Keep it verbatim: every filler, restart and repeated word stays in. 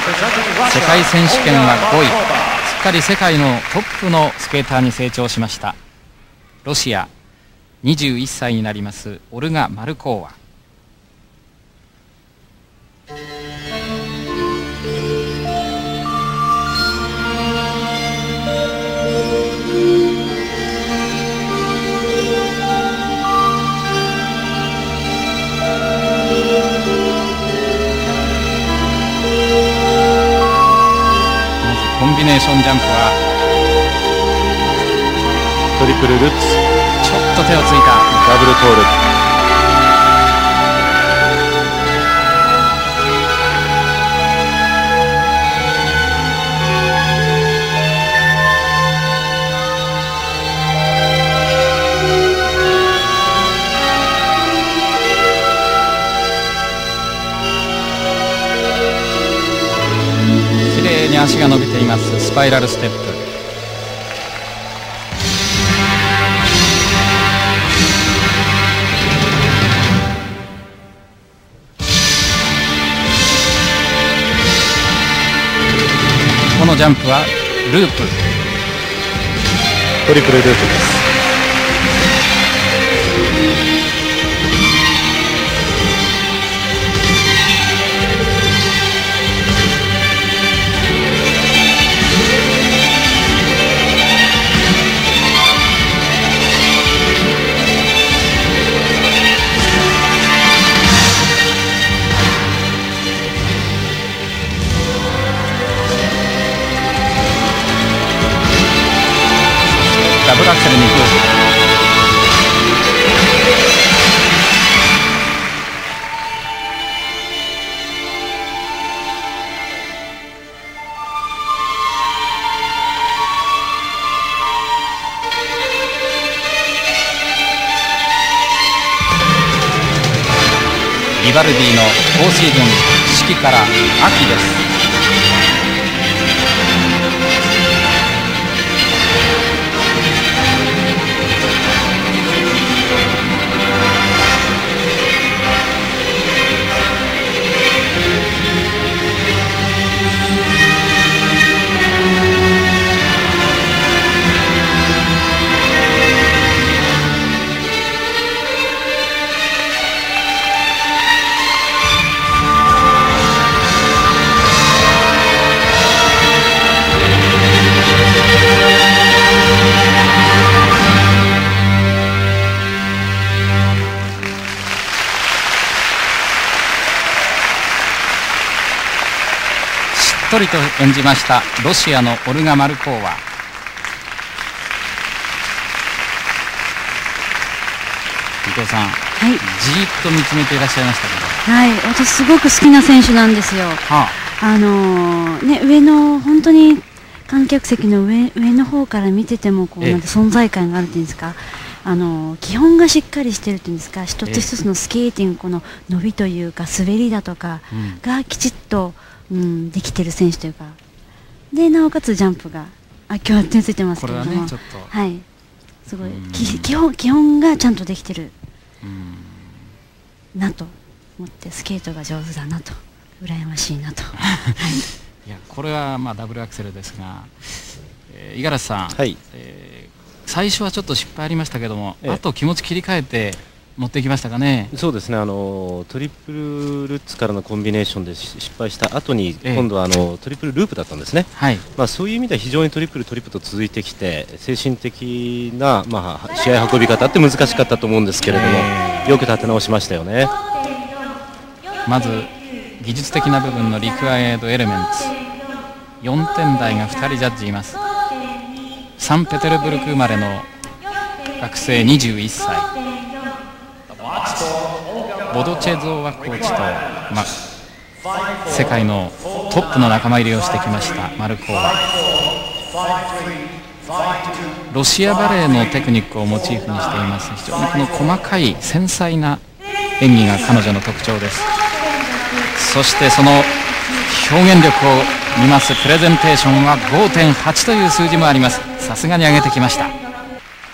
世界選手権はごい、すっかり世界のトップのスケーターに成長しました。ロシアにじゅういっさいになりますオルガ・マルコーワ。コンビネーションジャンプはトリプルルッツ、 ちょっと手をついたダブルトール。 綺麗に足が伸びていますスパイラルステップ。このジャンプはループ、 トリプルループです。 ダブルアクセルに行く。リバルディのフォーシーズン、四季から秋です。しっとりと演じましたロシアのオルガ・マルコーワ。伊藤さん、はい、じーっと見つめていらっしゃいましたけど。 はい、私すごく好きな選手なんですよ。はあ、あのー、ね、上の本当に観客席の上上の方から見ててもこうなんて存在感があるっていうんですか。あのー、基本がしっかりしてるっていうんですか。一つ一つのスケーティング、この伸びというか滑りだとかがきちっと、うん、できてる選手というか。でなおかつジャンプが、あ、今日は手ついてますけれども、これはね、ちょっと、はい、すごい基本基本がちゃんとできてるなと思って、スケートが上手だなと、羨ましいなと。はい、 いや、これはまあダブルアクセルですが、えー、五十嵐さん、はい、えー、最初はちょっと失敗ありましたけども、ええ、あと気持ち切り替えて持ってきましたかね。 そうですね、あのトリプルルッツからのコンビネーションで失敗した後に、ええ、今度はあのトリプルループだったんですね。はい、まあ、そういう意味では非常にトリプルトリプルと続いてきて、精神的な、まあ、試合運び方って難しかったと思うんですけれども、えー、よく立て直しましたよね。 まず技術的な部分のリクワイエードエレメンツ、よんてん台がふたりジャッジいます。サンペテルブルク生まれの学生にじゅういっさい、ボドチェゾーワコーチと、まあ、世界のトップの仲間入りをしてきましたマルコーワ。ロシアバレエのテクニックをモチーフにしています。非常にこの細かい繊細な演技が彼女の特徴です。そしてその表現力を見ますプレゼンテーションは ごてんはち という数字もあります。さすがに上げてきました。